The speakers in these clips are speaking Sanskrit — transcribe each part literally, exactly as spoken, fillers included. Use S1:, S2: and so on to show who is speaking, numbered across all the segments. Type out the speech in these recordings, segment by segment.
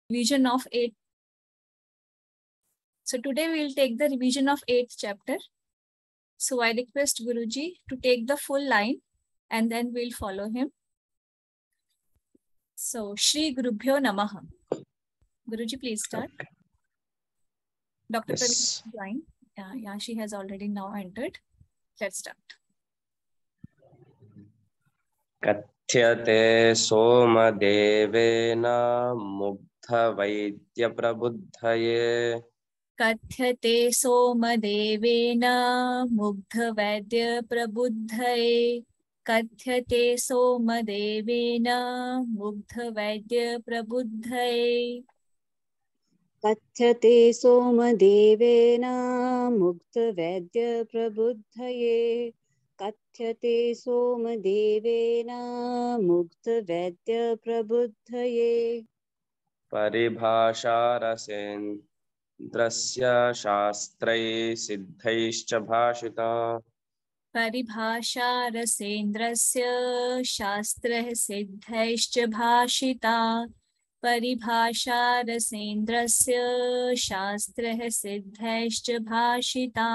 S1: revision of eighth. So today we will take the revision of eighth chapter. So I request Guruji to take the full line and then we'll follow him. So Shri Gurubhyo Namaha. Guruji, please start. Doctor
S2: Yes.
S1: Praveen join. Yeah, yeah, she has already now entered. Let's start.
S2: कथ्यते सोमदेवेन मुग्धवैद्यप्रबुद्धये
S1: कथ्यते सोमदेवेन मुग्धवैद्यप्रबुद्धये कथ्यते सोमदेवेन मुग्धवैद्यप्रबुद्धये
S3: कथ्यते सोमदेवेन मुग्धवैद्यप्रबुद्धये कथ्यते सोमदेवेन मुग्धवैद्यप्रबुद्धये
S2: परिभाषारसेन्द्रस्य शास्त्रैः सिद्धैश्च भाषिता
S1: परिभाषा रसेन्द्रस्य शास्त्रः सिद्धैश्च भाषिता परिभाषा रसेन्द्रस्य शास्त्रः सिद्धैश्च भाषिता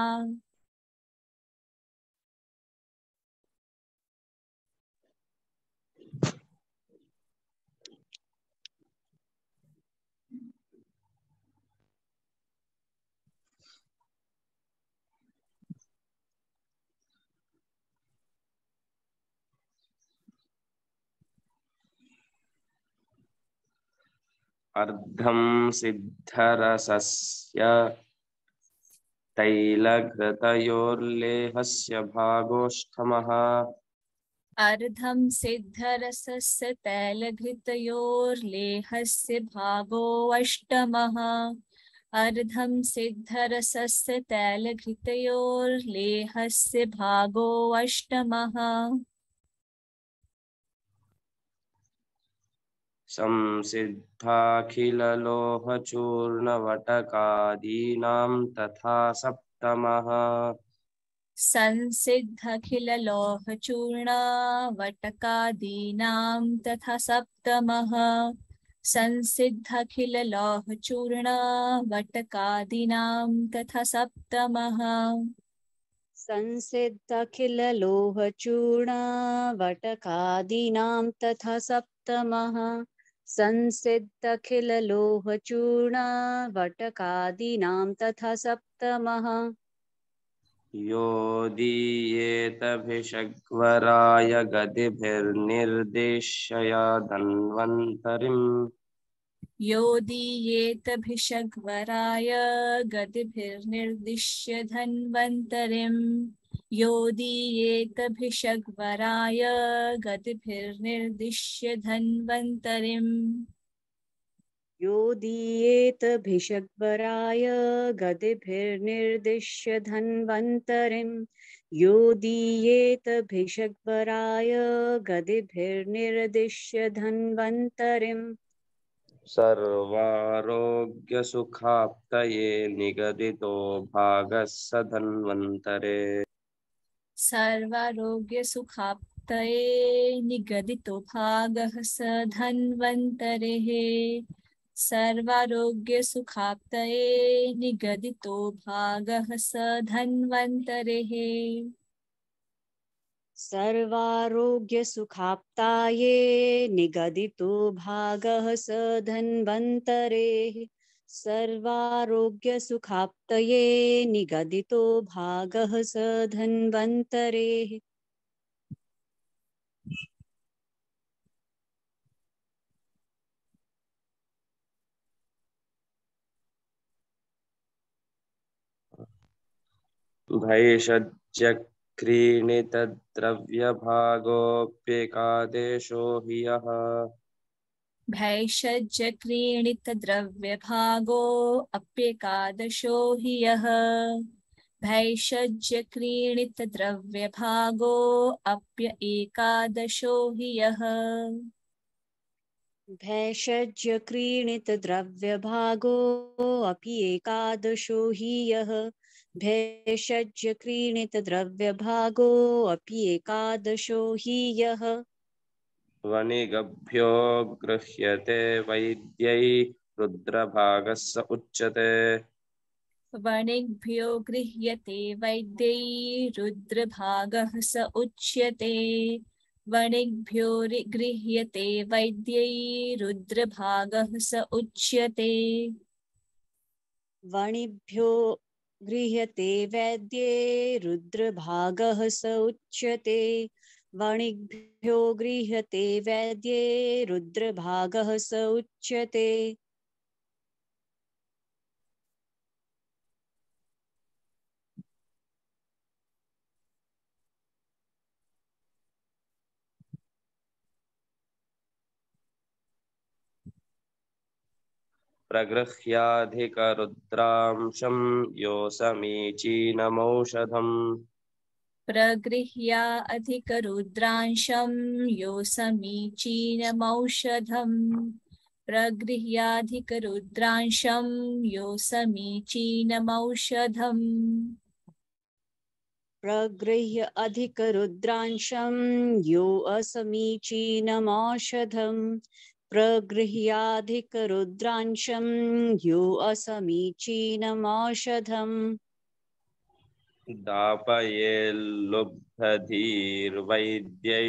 S2: अर्धं सिद्धरसस्य तैलघृतयोर्लेहस्य भागोष्ठमः
S1: अर्धं सिद्धरसस्य तैलघृतयोर्लेहस्य भागो अष्टमः अर्धं सिद्धरसस्य तैलघृतयोर्लेहस्य भागो अष्टमः
S2: संसिद्धाखिललोहचूर्णवटकादीनां तथा सप्तमः
S1: संसिद्धखिललोहचूर्णवटकादीनां तथा सप्तमः संसिद्धखिललोहचूर्णवटकादीनां तथा सप्तमः
S3: संसिद्धखिललोहचूर्णवटकादीनां तथा सप्तमः संसिद्धखिललोहचूर्णवटकादीनां तथा सप्तमः
S2: योदीयेतभिषग्वराय गतिभिर्निर्देश्य धन्वन्तरिम्
S1: योदीयेतभिषग्वराय गतिभिर्निर्दिश्य धन्वन्तरिम् योदीयेतभिषग्वराय गतिभिर्निर्दिश्य धन्वन्तरिम्
S3: योदीयेतभिषग्वराय गतिभिर्निर्दिश्य धन्वन्तरिम् योदीयेतभिषग्वराय गतिभिर्निर्दिश्य धन्वन्तरिम्
S2: सर्वारोग्यसुखाप्तये निगदितो भागः स धन्वन्तरे
S1: सर्वारोग्यसुखाप्तये निगदितो भागः स धन्वन्तरेः सर्वारोग्यसुखाप्तये निगदितो भागः स धन्वन्तरेः
S3: सर्वारोग्यसुखाप्ताये निगदितो भागः स धन्वन्तरेः सर्वारोग्यसुखाप्तये निगदितो भागः स धन्वन्तरेः
S2: भैषज्यक्रीणितद्रव्यभागोऽप्येकादेशो हि यः
S1: भैषज्यक्रीणितद्रव्यभागो अप्येकादशो हि यः भैषज्यक्रीणितद्रव्यभागो अप्य एकादशो हि यः
S3: भैषज्यक्रीणितद्रव्यभागो अपि एकादशो हि यः भैषज्यक्रीणितद्रव्यभागो अपि एकादशो हि यः
S2: वणिगभ्यो गृह्यते वैद्यै रुद्रभागः स उच्यते।
S1: वणिग्भ्यो गृह्यते वैद्यै रुद्रभागः स उच्यते। वणिग्भ्यो रि- गृह्यते वैद्यै रुद्रभागः स उच्यते।
S3: वणिभ्यो गृह्यते वैद्ये रुद्रभागः स उच्यते। वणिभ्यो गृह्यते वैद्ये रुद्रभागः स उच्यते।
S2: प्रगृह्याधिकरुद्रांशं यो समीचीनमौषधम्।
S1: प्रगृह्या अधिकरुद्रांशं यो समीचीनमौषधम्। प्रगृह्याधिकरुद्रांशं यो समीचीनमौषधम्।
S3: प्रगृह्य अधिकरुद्रांशं यो असमीचीनमौषधम्। प्रगृह्याधिकरुद्रांशं यो असमीचीनमौषधम्।
S2: दापयेल्लुब्धधीर्वैद्यैः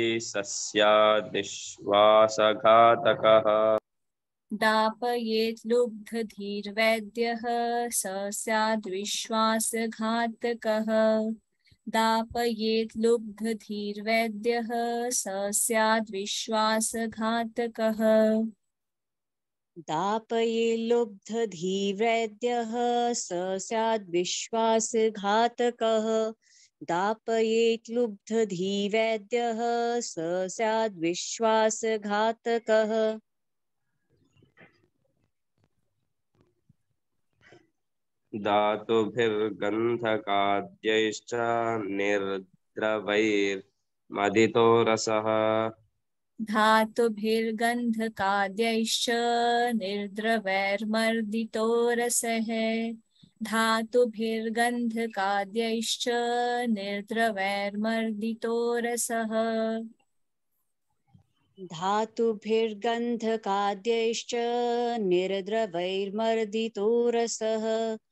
S2: सस्याद्विश्वासघातकः।
S1: दापयेत् लुब्धधीर्वैद्यः स स्याद्विश्वासघातकः। दापयेत् लुब्धधीर्वैद्यः स स्याद्विश्वासघातकः।
S3: दापयेल्लुब्धधीर्वैद्यः स स्याद्विश्वासघातकः। दापयेत् लुब्धधीर्वैद्यः स स्याद्विश्वासघातकः।
S2: धातुभिर्गन्धकाद्यैश्च निर्द्रवैर्मदितो रसः।
S1: धातुभिर्गन्धकाद्यैश्च निर्द्रवैर्मर्दितो रसः। धातुभिर्गन्धकाद्यैश्च निर्द्रवैर्मर्दितो रसः।
S3: धातुभिर्गन्धकाद्यैश्च निर्द्रवैर्मर्दितो रसः।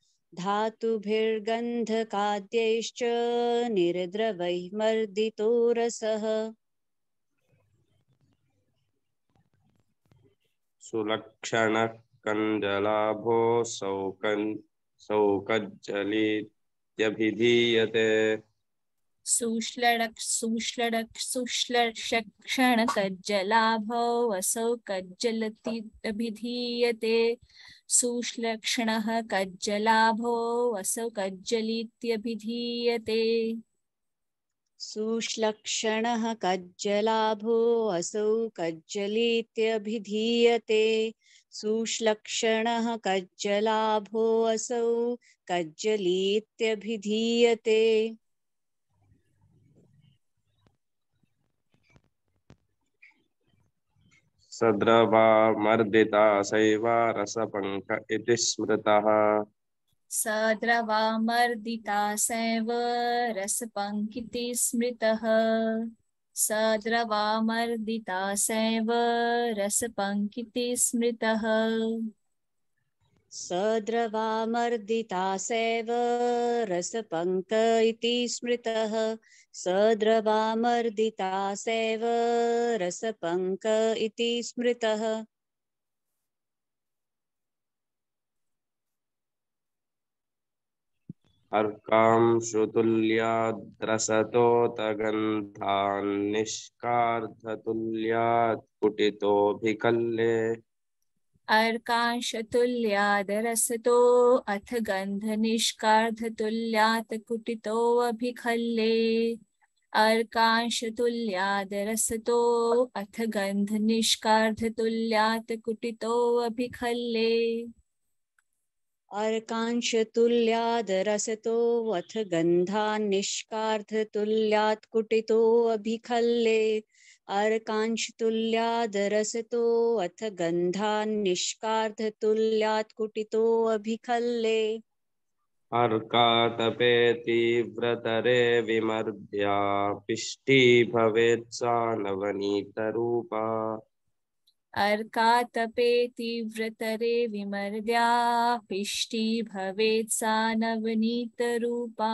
S3: धातुभिर्गन्धकाद्यैश्च निर्द्रवैर्मर्दितो रसः।
S2: सुलक्षणः कञ्जलाभो सौकन् सौकज्जलीत्यभिधीयते।
S1: सुश्लडक् सुश्लडक् सुश्लक्षणकज्जलाभो असौ कज्जलति अभिधीयते। सुश्लक्षणः कज्जलाभो असौ कज्जलीत्यभिधीयते।
S3: सुश्लक्षणः कज्जलाभो असौ कज्जलीत्यभिधीयते। सुश्लक्षणः कज्जलाभो असौ कज्जलीत्यभिधीयते।
S2: सद्रवा मर्दिता सैव रसपङ्क इति स्मृतः।
S1: सद्रवामर्दिता सैव रसपङ्किति स्मृतः। सद्रवामर्दिता सैव रसपङ्किति स्मृतः।
S3: सद्रवामर्दिता सैव रसपङ्क इति स्मृतः। सद्रवामर्दिता सैव रसपङ्क इति स्मृतः।
S2: अर्कांशुतुल्याद्रसतोतगन्धान्निष्कार्धतुल्यात् कुटितोऽभिकल्ले।
S1: अर्कांशतुल्यादरसतो अथ गन्धनिष्कार्धतुल्यात् कुटितोऽभिखल्ये। अर्कांशतुल्यादरसतो अथ गन्धनिष्कार्धतुल्यात् कुटितोऽभिखल्ये।
S3: अर्कांशतुल्यादरसतो अथ गन्धान्निष्कार्धतुल्यात् कुटितोऽभिखल्ये। अर्कांशतुल्यादरसतो अथ गन्धान्निष्कार्धतुल्यात् कुटितोऽभिखल्ये।
S2: अर्कातपे तीव्रतरे विमर्द्या पिष्टी भवेत् सा नवनीतरूपा।
S1: अर्कातपेति व्रतरे विमर्द्या पिष्टी भवेत् सा नवनीतरूपा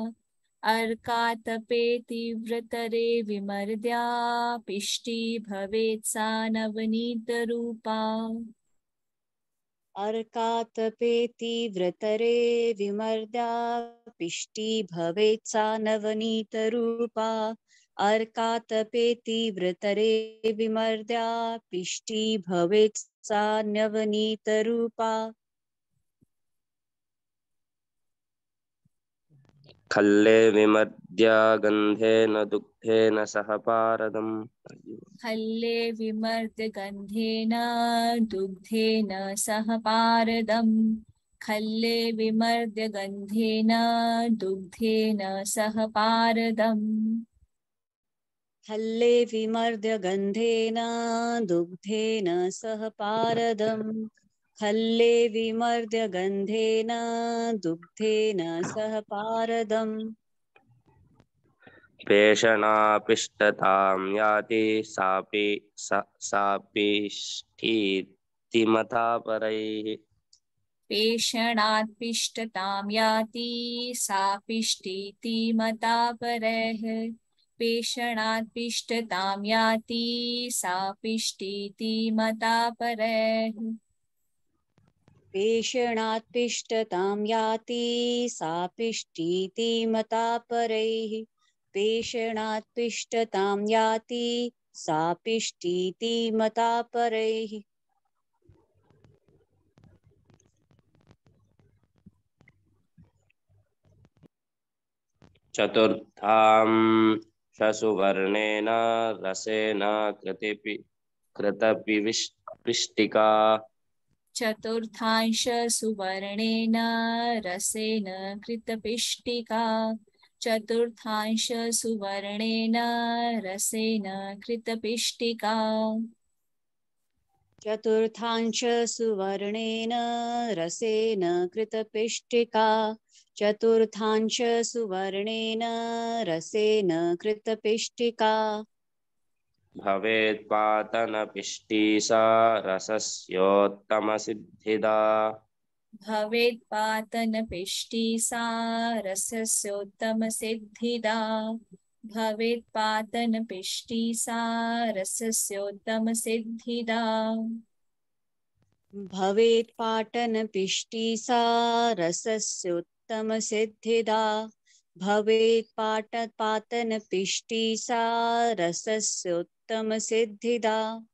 S1: अर्कातपेति व्रतरे विमर्द्या पिष्टी भवेत् सा नवनीतरूपा
S3: अर्कातपेति व्रतरे विमर्द्या पिष्टी भवेत् सा नवनीतरूपा अर्कातपेति व्रतरे विमर्द्या पिष्टी भवेत् सा नवनीतरूपा
S2: खल्ले विमर्द्य गन्धेन दुग्धेन सह पारदम्
S1: खल्ले विमर्द्य गन्धेन दुग्धेन सह पारदम् खल्ले विमर्द्य गन्धेन दुग्धेन सह पारदम्
S3: खल्ले विमर्द्य गन्धेन दुग्धेन सह पारदम् खल्ले विमर्द्य गन्धेन दुग्धेन सह पारदम्
S2: पेषणापिष्टतां याति सापि सापिष्ठीति मता परैः
S1: पेषणात् पिष्टतां याति सापिष्टीति मता परैः पेषणात् पिष्टतां याति सापिष्टीति मता परैः
S3: पेषणात् पिष्टतां याति सापिष्टीति मता परैः पेषणात् पिष्टतां याति सापिष्टीति मता परैः
S2: चतुर्थां शशुवर्णेन रसेन कृतिपि कृतपिविष्टिका
S1: चतुर्थांश सुवर्णेन रसेन कृतपिष्टिका चतुर्थांश सुवर्णेन रसेन कृतपिष्टिका
S3: चतुर्थांश सुवर्णेन रसेन कृतपिष्टिका चतुर्थांश सुवर्णेन रसेन कृतपिष्टिका
S2: भवेत् पातनपिष्टी सा रसस्योत्तमसिद्धिदा
S1: भवेत् पातनपिष्टी सा रसस्योत्तमसिद्धिदा भवेत् पातनपिष्टी सा रसस्योत्तमसिद्धिदा
S3: भवेत् पाटनपिष्टी सा रसस्योत्तमसिद्धिदा भवेत् पाट पातनपिष्टी सा रसस्योत्तमसिद्धिदा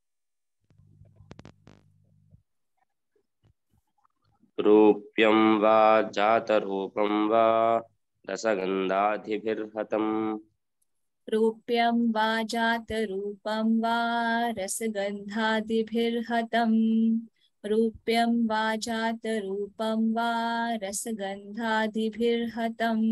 S2: रूप्यं वा जातरूपं वा रसगन्धाधिभिर्हतम्
S1: रूप्यं वा जातरूपं वा रसगन्धादिभिर्हतम् रूप्यं वा जातरूपं वा रसगन्धादिभिर्हतम्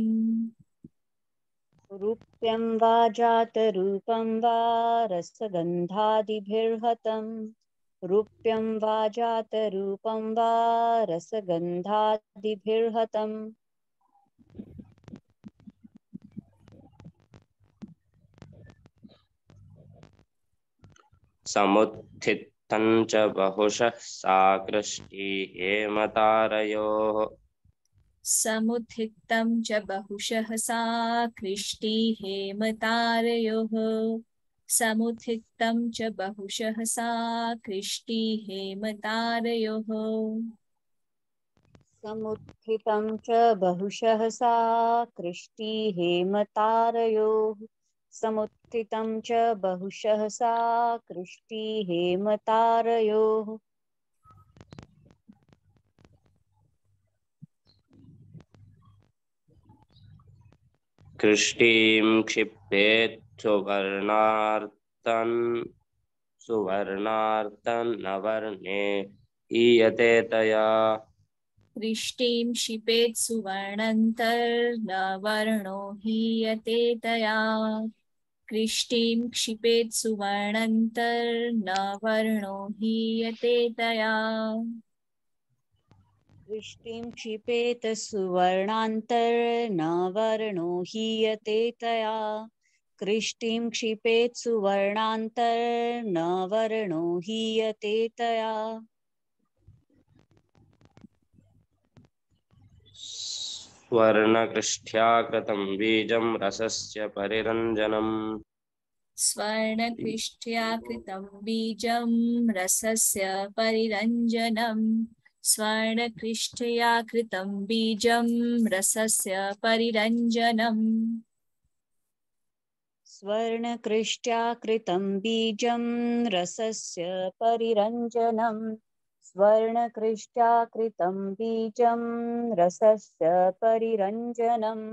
S3: रूप्यं वा जातरूपं वा रसगन्धादिभिर्हतम् रूप्यं वा जातरूपं वा रसगन्धादिभिर्हतम्
S2: समुत्थितं च बहुशः साकृष्टी हेमतारयोः
S1: समुत्थितं च बहुशः सा कृष्टी हेमतारयोः समुत्थितं च बहुशः सा कृष्टी हेमतारयोः
S3: समुत्थितं च बहुशः सा कृष्टी हेमतारयोः समुत्थितं च बहुशः सा कृष्टी हेमतारयोः
S2: कृष्टिं क्षिप्तेत् सुवर्णार्तन् सुवर्णार्तन् नवर्णे ईयते तया
S1: कृष्टिं क्षिपेत् सुवर्णन्तर्नवर्णो हीयते तया कृष्टिं क्षिपेत् सुवर्णन्तर्नवर्णो हीयते तया
S3: कृष्टिं क्षिपेत सुवर्णान्तर्नवर्णो हीयते तया कृष्टिं क्षिपेत् सुवर्णान्तर्न वर्णो हीयते तया।
S2: स्वर्णकृष्ठ्या कृतं बीजं रसस्य परिरञ्जनम्।
S1: स्वर्णकृष्ठया कृतं बीजं रसस्य परिरञ्जनम्। स्वर्णकृष्ठया कृतं बीजं रसस्य परिरञ्जनम्।
S3: स्वर्णकृष्ट्या कृतं बीजं रसस्य परिरञ्जनम्। स्वर्णकृष्ट्या कृतं बीजं रसस्य परिरञ्जनम्।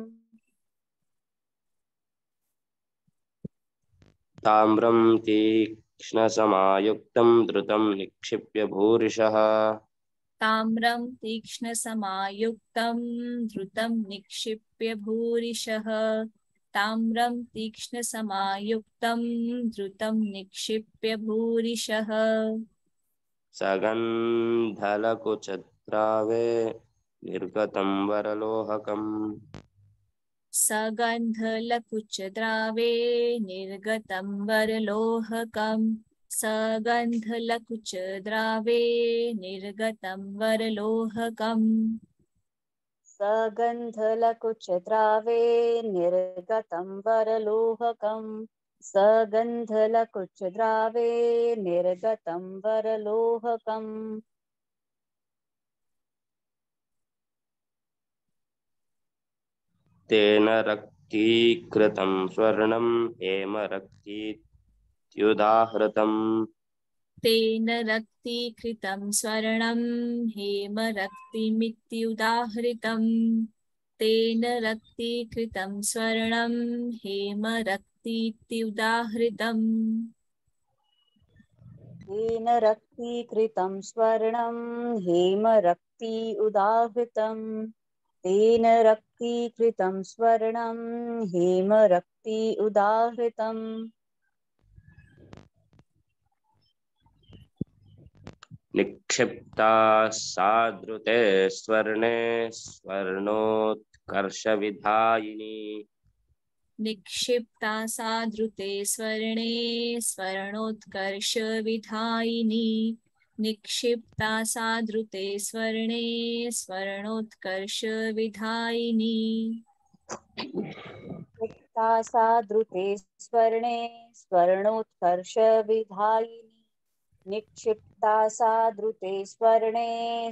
S2: ताम्रं तीक्ष्णसमायुक्तं द्रुतं निक्षिप्य भूरिशः।
S1: ताम्रं तीक्ष्णसमायुक्तं धृतं निक्षिप्य भूरिशः। ताम्रं तीक्ष्णसमायुक्तं धृतं निक्षिप्य भूरिशः।
S2: सगन्धलकुचद्रावे निर्गतं वरलोहकम्।
S1: सगन्धलकुचद्रावे निर्गतं वरलोहकम्। सगन्धलकुचद्रावे निर्गतं वरलोहकम्।
S3: सगन्धलकुचद्रावे निर्गतं वरलोहकम्। सगन्धलकुचद्रावे निर्गतं वरलोहकम्।
S2: तेन रक्तीकृतं स्वर्णं हेमरक्तीत्युदाहृतम्।
S1: तेन रक्तीकृतं स्वर्णं हेमरक्तिमित्युदाहृतम्। तेन रक्तीकृतं स्वर्णं हेमरक्तीत्युदाहृतम्।
S3: तेन रक्तीकृतं स्वर्णं हेमरक्ति उदाहृतम्। तेन रक्तीकृतं स्वर्णं हेमरक्ति उदाहृतम्।
S2: निक्षिप्ता सादृते स्वर्णे स्वर्णोत्कर्षविधायिनी।
S1: निक्षिप्ता साधृते स्वर्णे स्वर्णोत्कर्षविधायिनी। निक्षिप्ता साधृते स्वर्णे स्वर्णोत्कर्षविधायिनी।
S3: निक्षिप्ता सादृते स्वर्णे स्वर्णोत्कर्षविधायिनी। निक्षिप्ता सादृते स्वर्णे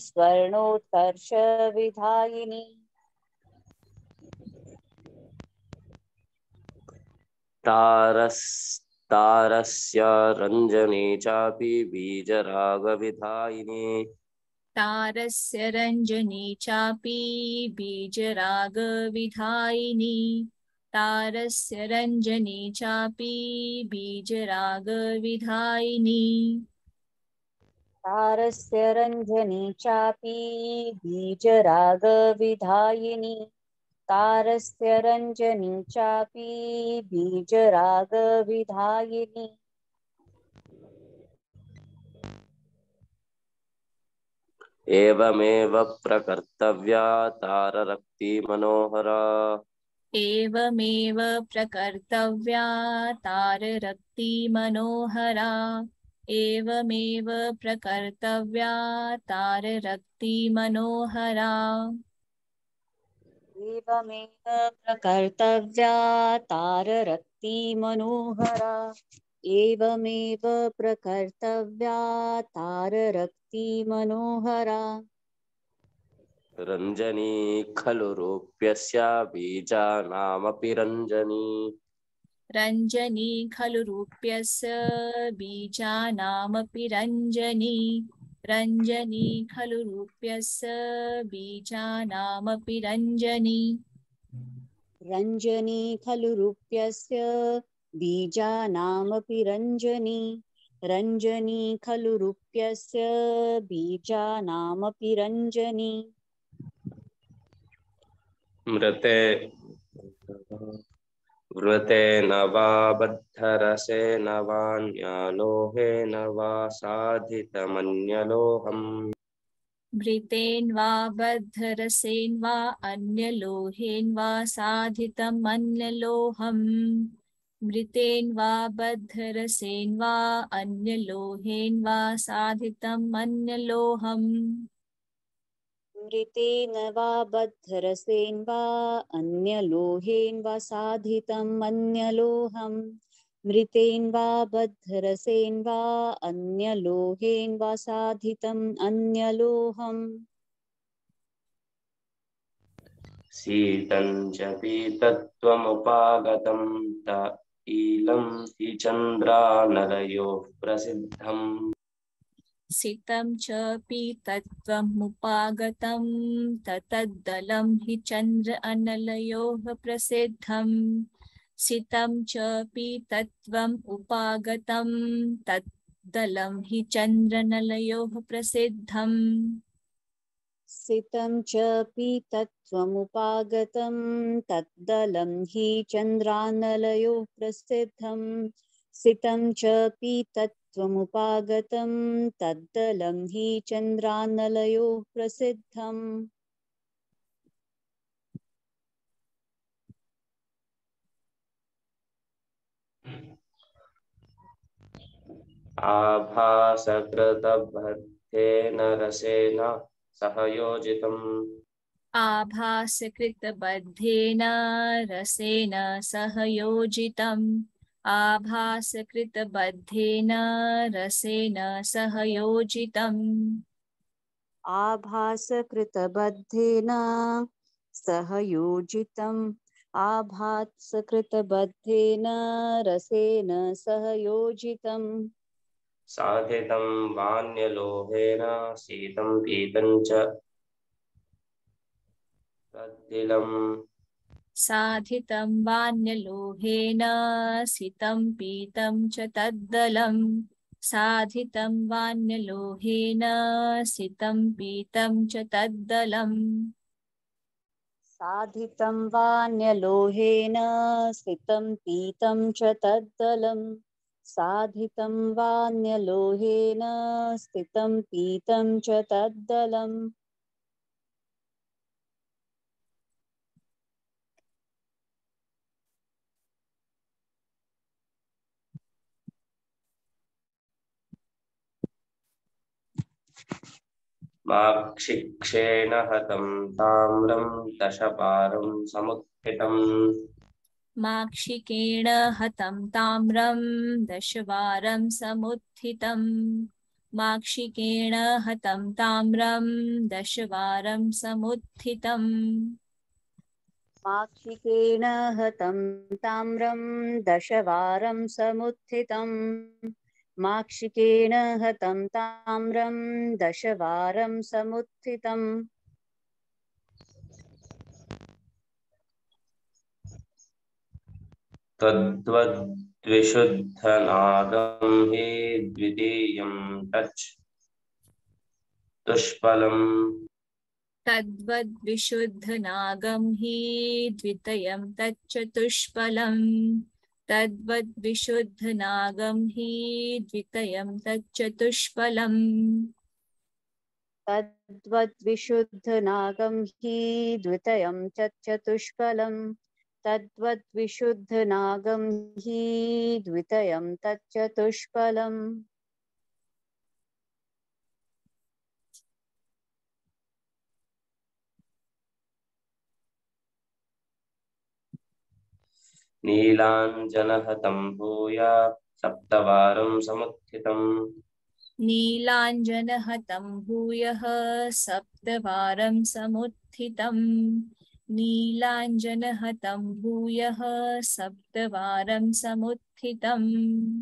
S3: स्वर्णोत्कर्षविधायिनी।
S2: तारस्तारस्य रञ्जनी चापि बीजरागविधायिनी।
S1: तारस्य रञ्जनी चापि बीजरागविधायिनी। तारस्य रञ्जनी चापि बीजरागविधायिनी।
S3: तारस्य रञ्जनी चापि बीजरागविधायिनी। तारस्य रञ्जनी चापि बीजरागविधायिनी।
S2: एवमेव प्रकर्तव्या ताररक्तिमनोहरा।
S1: एवमेव प्रकर्तव्या ताररक्तिमनोहरा। एवमेव प्रकर्तव्या ताररक्तिमनोहरा।
S3: एवमेव प्रकर्तव्या ताररक्तिमनोहरा। एवमेव प्रकर्तव्या ताररक्तिमनोहरा।
S2: रञ्जनी खलु रूप्यस्य बीजानामपि रञ्जनी।
S1: रञ्जनी खलु रूप्यस्य बीजानामपि रञ्जनी। रञ्जनी खलु रूप्यस्य बीजानामपि रञ्जनी।
S3: रञ्जनी खलु रूप्यस्य बीजानामपि रञ्जनी। रञ्जनी खलु रूप्यस्य बीजानामपि रञ्जनी।
S2: मृते वृते न वा बद्धरसेन वान्यलोहेन वा साधितमन्यलोहम्।
S1: भृतेन वा बद्धरसेन वा अन्यलोहेन वा साधितम् अन्यलोहम्। मृतेन वा बद्धरसेन वा अन्यलोहेन वा साधितम् अन्यलोहम्।
S3: मृतेन वा बद्धरसेन वा अन्यलोहेन वा साधितम् अन्यलोहम्। मृतेन वा बद्धरसेन वा अन्यलोहेन वा साधितम् अन्यलोहम्।
S2: शीतं च पीतत्वमुपागतं त ईलं हि चन्द्रानलयोः प्रसिद्धम्।
S1: सितं च पीतत्वमुपागतं ततद्दलं हि चन्द्र अनलयोः प्रसिद्धम्। सितं च पीतत्वम् उपागतं तद्दलं हि चन्द्रनलयोः प्रसिद्धम्।
S3: सितं च पीतत्वमुपागतं तद्दलं हि चन्द्रानलयोः प्रसिद्धम्। सितं च पीतत्वमुपागतं तद्दलं हि चन्द्रानलयोः प्रसिद्धम्।
S2: आभासकृतबद्धेन रसेन सहयोजितम्।
S1: आभासकृतबद्धेन रसेन सहयोजितम्। आभासकृतबद्धेन रसेन सहयोजितम्।
S3: आभासकृतबद्धेन सहयोजितम्। आभासकृतबद्धेन रसेन सहयोजितम्।
S2: साधितं वान्यलोहेन शीतं पीतं च तद्दिलम्।
S1: साधितं वान्यलोहेन सितं पीतं च तद्दलम्। साधितं वान्यलोहेन सितं पीतं च तद्दलम्।
S3: साधितं वान्यलोहेन सितं पीतं च तद्दलम्। साधितं वान्यलोहेन स्थितं पीतं च तद्दलम्।
S2: माक्षिक्षेण हतं ताम्रं दशपारं समुत्थितम्।
S1: माक्षिकेण हतं ताम्रं दशवारं समुत्थितम्। माक्षिकेण हतं ताम्रं दशवारं समुत्थितम्।
S3: माक्षिकेण हतं ताम्रं दशवारं समुत्थितम्। माक्षिकेण हतं ताम्रं दशवारं समुत्थितम्।
S2: तद्वद्विशुद्धनादं हि द्वितीयं तच् दुष्फलम्।
S1: तद्वद्विशुद्धनागं हि द्वितीयं तच्चतुष्फलम्। तद्वद्विशुद्धनागं हि द्वितीयं तच्चतुष्फलम्।
S3: तद्वद्विशुद्धनागं हि द्वितीयं तच्चतुष्फलम्। तद्वद्विशुद्धनागं हि द्वितीयं तच्चतुष्फलम्।
S2: नीलाञ्जनहतं भूय सप्तवारं समुत्थितम्।
S1: नीलाञ्जनहतं भूयः सप्तवारं समुत्थितम्। नीलाञ्जनहतं भूयः सप्तवारं समुत्थितम्।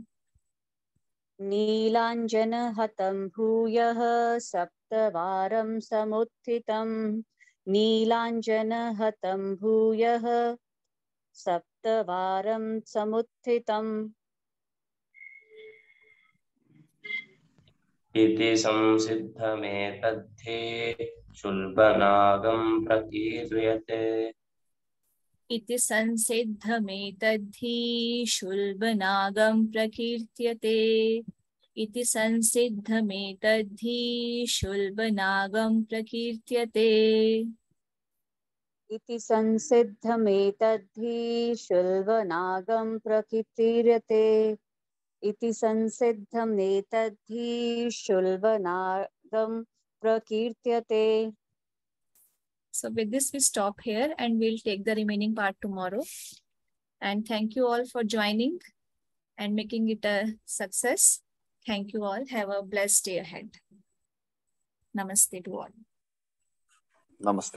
S3: नीलाञ्जनहतं भूयः सप्तवारं समुत्थितम्। नीलाञ्जनहतं भूयः सप्तवारं समुत्थितम्।
S2: इति संसिद्धमेतद्धि शुल्बनागं प्रकीर्यते।
S1: इति संसिद्धमेतद्धि शुल्बनागं प्रकीर्त्यते। इति संसिद्धमेतद्धि शुल्बनागं प्रकीर्त्यते।
S3: इति संसिद्धमेतद्धि शुल्वनागं प्रकीर्त्यते इति संसिद्धमेतद्धि शुल्वनागं प्रकीर्त्यते.
S1: So with this, we stop here and we'll take the remaining part tomorrow. And thank you all for joining and making it a success. Thank you all. Have a blessed day ahead. Namaste to all.
S4: Namaste.